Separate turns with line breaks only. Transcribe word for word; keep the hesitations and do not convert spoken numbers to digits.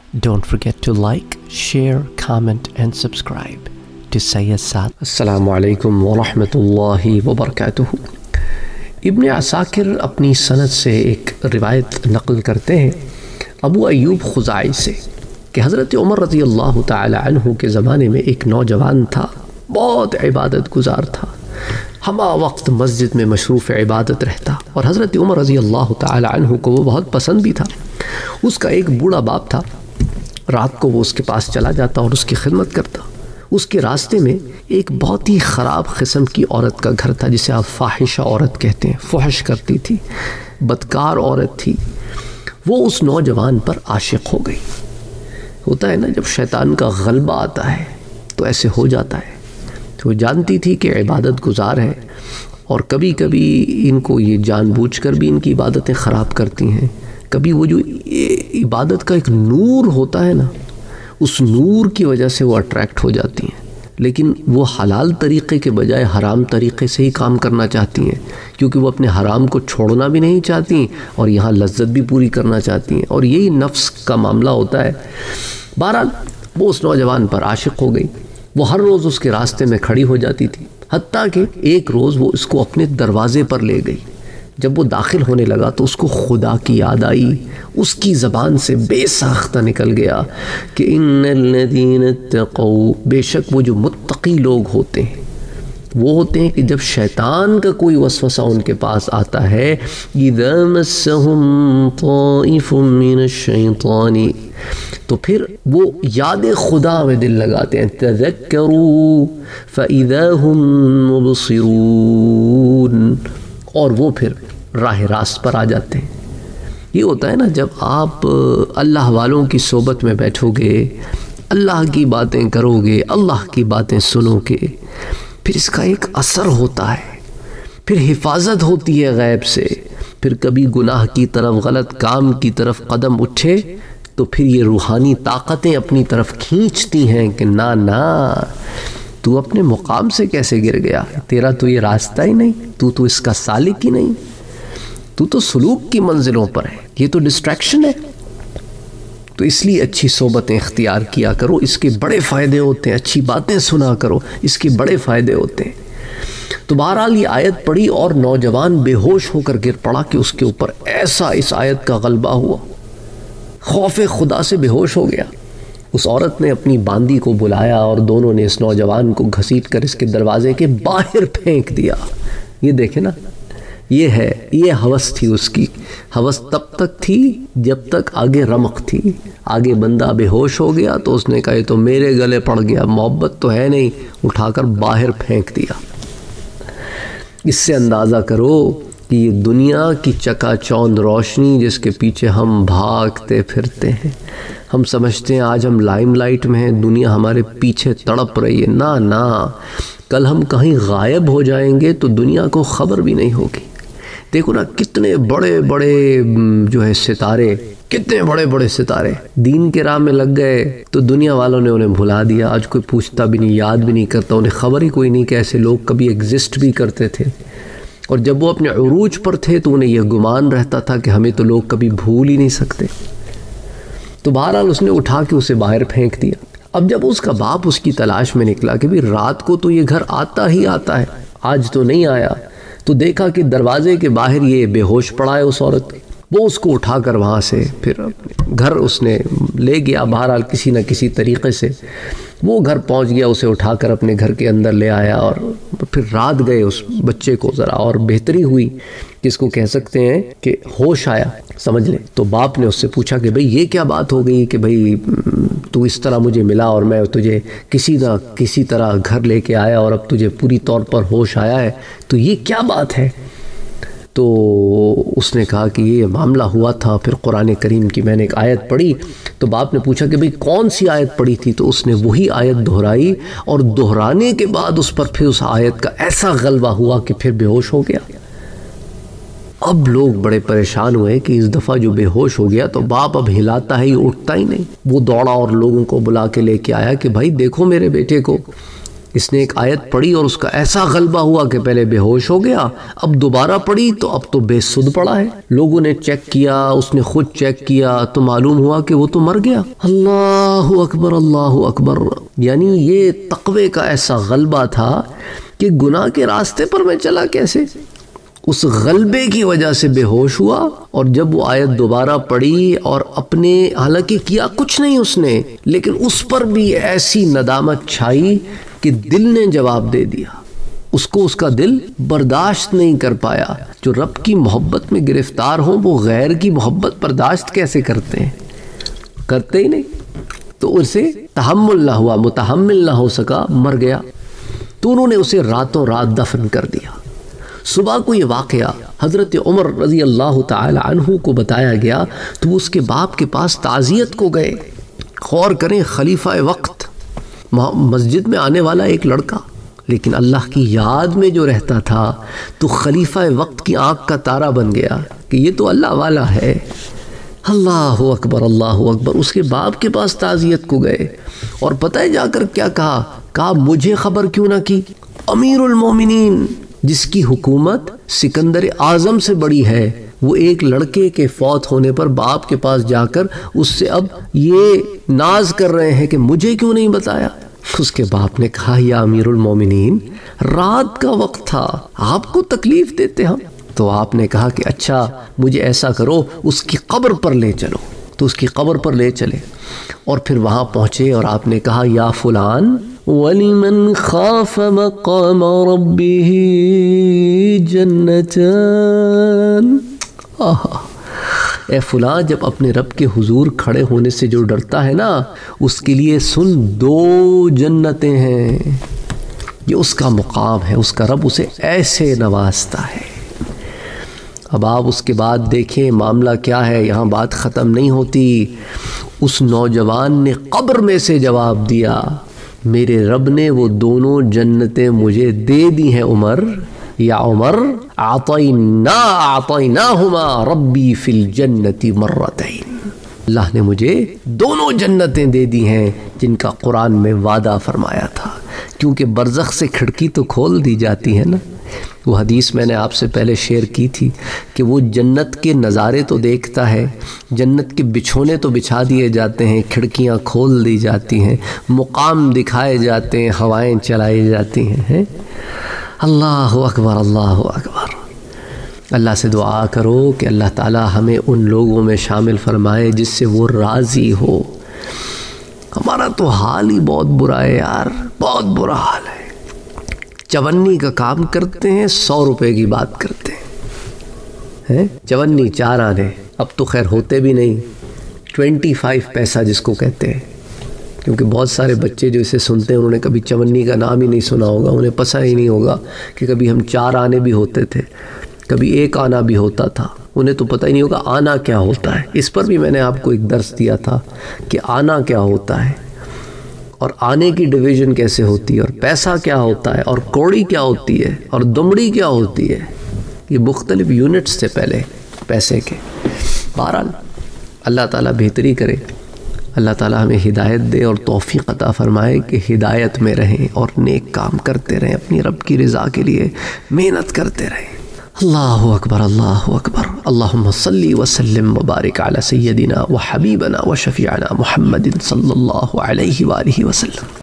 Don't forget to like, share, comment and subscribe to Sayyid Saad.
السلام علیکم ورحمۃ اللہ وبرکاتہ. ابن عساکر اپنی سند سے ایک روایت نقل کرتے ہیں ابو ایوب خزاعی سے کہ حضرت عمر رضی اللہ تعالی عنہ کے زمانے میں ایک نوجوان تھا، بہت عبادت گزار تھا، ہمہ وقت مسجد میں مشروف عبادت رہتا، اور حضرت عمر رضی اللہ تعالی عنہ کو وہ بہت پسند بھی تھا. اس کا ایک بوڑھا باپ تھا، رات کو وہ اس کے پاس چلا جاتا اور اس کی خدمت کرتا. اس کے راستے میں ایک بہت ہی خراب قسم کی عورت کا گھر تھا جسے آپ فاحشہ عورت کہتے ہیں، فحش کرتی تھی، بدکار عورت تھی. وہ اس نوجوان پر عاشق ہو گئی. ہوتا ہے نا جب شیطان کا غلبہ آتا ہے تو ایسے ہو جاتا ہے. تو وہ جانتی تھی کہ عبادت گزار ہے اور کبھی کبھی ان کو یہ جان بوجھ کر بھی ان کی عبادتیں خراب کرتی ہیں. کبھی وہ جو عبادت کا ایک نور ہوتا ہے نا، اس نور کی وجہ سے وہ اٹریکٹ ہو جاتی ہیں، لیکن وہ حلال طریقے کے بجائے حرام طریقے سے ہی کام کرنا چاہتی ہیں، کیونکہ وہ اپنے حرام کو چھوڑنا بھی نہیں چاہتی اور یہاں لذت بھی پوری کرنا چاہتی ہیں، اور یہی نفس کا معاملہ ہوتا ہے. بہرحال وہ اس نوجوان پر عاشق ہو گئی. وہ ہر روز اس کے راستے میں کھڑی ہو جاتی تھی، حتیٰ کہ ایک روز وہ اس کو اپنے دروازے پر لے گئی. جب وہ داخل ہونے لگا تو اس کو خدا کی یاد آئی. اس کی زبان سے بے ساختہ نکل گیا کہ ان الذین اتقوا، بے شک وہ جو متقی لوگ ہوتے ہیں وہ ہوتے ہیں کہ جب شیطان کا کوئی وسوسہ ان کے پاس آتا ہے، اذا مسهم طائف من الشیطان، تو پھر وہ یاد خدا میں دل لگاتے ہیں. تذکروا فاذا هم مبصرون، اور وہ پھر راہ راست پر آ جاتے ہیں. یہ ہوتا ہے نا جب آپ اللہ والوں کی صحبت میں بیٹھو گے، اللہ کی باتیں کرو گے، اللہ کی باتیں سنو گے، پھر اس کا ایک اثر ہوتا ہے، پھر حفاظت ہوتی ہے غیب سے. پھر کبھی گناہ کی طرف، غلط کام کی طرف قدم اٹھے تو پھر یہ روحانی طاقتیں اپنی طرف کھینچتی ہیں کہ نا نا تو اپنے مقام سے کیسے گر گیا، تیرا تو یہ راستہ ہی نہیں، تو تو اس کا سالک ہی نہیں، تو تو سلوک کی منزلوں پر ہے، یہ تو ڈسٹریکشن ہے. تو اس لیے اچھی صحبتیں اختیار کیا کرو، اس کے بڑے فائدے ہوتے ہیں. اچھی باتیں سنا کرو، اس کے بڑے فائدے ہوتے ہیں. تو بہرحال یہ آیت پڑھی اور نوجوان بے ہوش ہو کر گر پڑا کہ اس کے اوپر ایسا اس آیت کا غلبہ ہوا، خوف خدا سے بے ہوش ہو گیا. اس عورت نے اپنی باندی کو بلایا اور دونوں نے اس نوجوان کو گھسیٹ کر اس کے دروازے کے باہر پھینک دیا. یہ دیکھیں نا، یہ ہے، یہ ہوس تھی اس کی. ہوس تب تک تھی جب تک آگے رمق تھی. آگے بندہ بے ہوش ہو گیا تو اس نے کہا یہ تو میرے گلے پڑ گیا، محبت تو ہے نہیں، اٹھا کر باہر پھینک دیا. اس سے اندازہ کرو کہ یہ دنیا کی چکا چوند روشنی جس کے پیچھے ہم بھاگتے پھرتے ہیں. ہم سمجھتے ہیں آج ہم لائم لائٹ میں ہیں، دنیا ہمارے پیچھے تڑپ رہی ہے. نا نا، کل ہم کہیں غائب ہو جائیں گے تو دنیا کو خبر بھی نہیں ہوگی. دیکھو نا کتنے بڑے بڑے جو ہے ستارے، کتنے بڑے بڑے ستارے دین کے راہ میں لگ گئے تو دنیا والوں نے انہیں بھلا دیا. آج کوئی پوچھتا بھی نہیں، یاد بھی نہیں کرتا، انہیں خبر ہی کوئی نہیں کہ ایسے لوگ کبھی ایگزسٹ بھی کرتے تھے. اور جب وہ اپنے عروج پر تھے تو انہیں یہ گمان رہتا تھا کہ ہمیں تو لوگ کبھی بھول ہی نہیں سکتے. تو بہرحال اس نے اٹھا کے اسے باہر پھینک دیا. اب جب اس کا باپ اس کی تلاش میں نکلا کہ بھی رات کو تو یہ گھر آتا ہی آتا ہے، آج تو نہیں آیا، تو دیکھا کہ دروازے کے باہر یہ بے ہوش پڑا ہے اس عورت. وہ اس کو اٹھا کر وہاں سے پھر گھر اس نے لے گیا. بہرحال کسی نہ کسی طریقے سے وہ گھر پہنچ گیا، اسے اٹھا کر اپنے گھر کے اندر لے آیا اور پھر رات گئے اس بچے کو ذرا اور بہتری ہوئی، جس کو کہہ سکتے ہیں کہ ہوش آیا، سمجھ لیں. تو باپ نے اس سے پوچھا کہ بھئی یہ کیا بات ہو گئی کہ بھئی تو اس طرح مجھے ملا اور میں تجھے کسی نہ کسی طرح گھر لے کے آیا اور اب تجھے پوری طور پر ہوش آیا ہے، تو یہ کیا بات ہے؟ تو اس نے کہا کہ یہ معاملہ ہوا تھا. پھر قرآن کریم کی میں نے ایک آیت پڑھی. تو باپ نے پوچھا کہ بھئی کون سی آیت پڑھی تھی؟ تو اس نے وہی آیت دہرائی اور دہرانے کے بعد اس پر پھر اس آیت کا ایسا غلبہ ہوا کہ پھر بے ہوش ہو گیا. اب لوگ بڑے پریشان ہوئے کہ اس دفعہ جو بے ہوش ہو گیا تو باپ اب ہلاتا ہی اٹھتا ہی نہیں. وہ دوڑا اور لوگوں کو بلا کے لے کے آیا کہ بھائی دیکھو میرے بیٹے کو، اس نے ایک آیت پڑھی اور اس کا ایسا غلبہ ہوا کہ پہلے بے ہوش ہو گیا، اب دوبارہ پڑھی تو اب تو بے سدھ پڑا ہے۔ لوگوں نے چیک کیا، اس نے خود چیک کیا تو معلوم ہوا کہ وہ تو مر گیا۔ اللہ اکبر، اللہ اکبر۔ یعنی یہ تقوی کا ایسا غلبہ تھا کہ گناہ کے راستے پر میں چلا کیسے؟ اس غلبے کی وجہ سے بے ہوش ہوا، اور جب وہ آیت دوبارہ پڑھی اور اپنے، حالانکہ کیا کچھ نہیں اس نے، لیکن اس پر بھی ایسی ندامت چھائی کہ دل نے جواب دے دیا۔ اس کو اس کا دل برداشت نہیں کر پایا۔ جو رب کی محبت میں گرفتار ہوں وہ غیر کی محبت برداشت کیسے کرتے ہیں؟ کرتے ہی نہیں۔ تو اسے تحمل نہ ہوا، متحمل نہ ہو سکا، مر گیا۔ تو انہوں نے اسے راتوں رات دفن کر دیا۔ صبح کو یہ واقعہ حضرت عمر رضی اللہ تعالی عنہ کو بتایا گیا تو وہ اس کے باپ کے پاس تعزیت کو گئے۔ غور کریں، خلیفہ وقت، مسجد میں آنے والا ایک لڑکا، لیکن اللہ کی یاد میں جو رہتا تھا تو خلیفہ وقت کی آنکھ کا تارا بن گیا کہ یہ تو اللہ والا ہے۔ اللہ اکبر، اللہ اکبر۔ اس کے باپ کے پاس تعزیت کو گئے اور پتہ ہے جا کر کیا کہا؟ کہا مجھے خبر کیوں نہ کی؟ امیر المومنین، جس کی حکومت سکندر اعظم سے بڑی ہے، وہ ایک لڑکے کے فوت ہونے پر باپ کے پاس جا کر اس سے اب یہ ناز کر رہے ہیں کہ مجھے کیوں نہیں بتایا؟ اس کے باپ نے کہا یا امیر المومنین، رات کا وقت تھا، آپ کو تکلیف دیتے ہم؟ تو آپ نے کہا کہ اچھا مجھے ایسا کرو، اس کی قبر پر لے چلو۔ تو اس کی قبر پر لے چلے اور پھر وہاں پہنچے اور آپ نے کہا یا فلان، وَلِمَنْ خَافَ مَقَامَ رَبِّهِ جَنَّتَانِ۔ اے فلاں، جب اپنے رب کے حضور کھڑے ہونے سے جو ڈرتا ہے نا، اس کے لیے سن دو جنتیں ہیں۔ یہ اس کا مقام ہے، اس کا رب اسے ایسے نوازتا ہے۔ اب آپ اس کے بعد دیکھیں معاملہ کیا ہے، یہاں بات ختم نہیں ہوتی۔ اس نوجوان نے قبر میں سے جواب دیا، میرے رب نے وہ دونوں جنتیں مجھے دے دی ہیں عمر، یا عمر اعطینا اعطیناہما ربی فی الجنت مرتین۔ اللہ نے مجھے دونوں جنتیں دے دی ہیں جن کا قرآن میں وعدہ فرمایا تھا، کیونکہ برزخ سے کھڑکی تو کھول دی جاتی ہے نا۔ وہ حدیث میں نے آپ سے پہلے شیئر کی تھی کہ وہ جنت کے نظارے تو دیکھتا ہے، جنت کے بچھونے تو بچھا دیے جاتے ہیں، کھڑکیاں کھول دی جاتی ہیں، مقام دکھائے جاتے ہیں، ہوائیں چلائی جاتی ہیں۔ اللہ اکبر، اللہ اکبر۔ اللہ سے دعا کرو کہ اللہ تعالی ہمیں ان لوگوں میں شامل فرمائے جس سے وہ راضی ہو۔ ہمارا تو حال ہی بہت برا ہے یار، بہت برا حال ہے۔ چونی کا کام کرتے ہیں، سو روپے کی بات کرتے ہیں، چونی چار آنے، اب تو خیر ہوتے بھی نہیں، ٹوینٹی فائیو پیسہ جس کو کہتے ہیں، کیونکہ بہت سارے بچے جو اسے سنتے ہیں انہوں نے کبھی چونی کا نام ہی نہیں سنا ہوگا، انہیں پتہ ہی نہیں ہوگا کہ کبھی ہم چار آنے بھی ہوتے تھے، کبھی ایک آنا بھی ہوتا تھا، انہیں تو پتہ ہی نہیں ہوگا آنا کیا ہوتا ہے۔ اس پر بھی میں نے آپ کو ایک درس دیا تھا کہ آنا کیا ہوتا ہے، اور آنے کی ڈویژن کیسے ہوتی ہے، اور پیسہ کیا ہوتا ہے، اور کوڑی کیا ہوتی ہے، اور دمڑی کیا ہوتی ہے۔ یہ مختلف یونٹس تھے پہلے پیسے کے۔ بہرحال اللہ تعالیٰ بہتری کرے، اللہ تعالیٰ ہمیں ہدایت دے اور توفیق عطا فرمائے کہ ہدایت میں رہیں اور نیک کام کرتے رہیں، اپنی رب کی رضا کے لیے محنت کرتے رہیں۔ اللہ اکبر، اللہ اکبر۔ اللہم صلی وسلم وبارک علی سیدنا و حبیبنا و شفیعنا محمد صلی اللہ علیہ وآلہ وسلم۔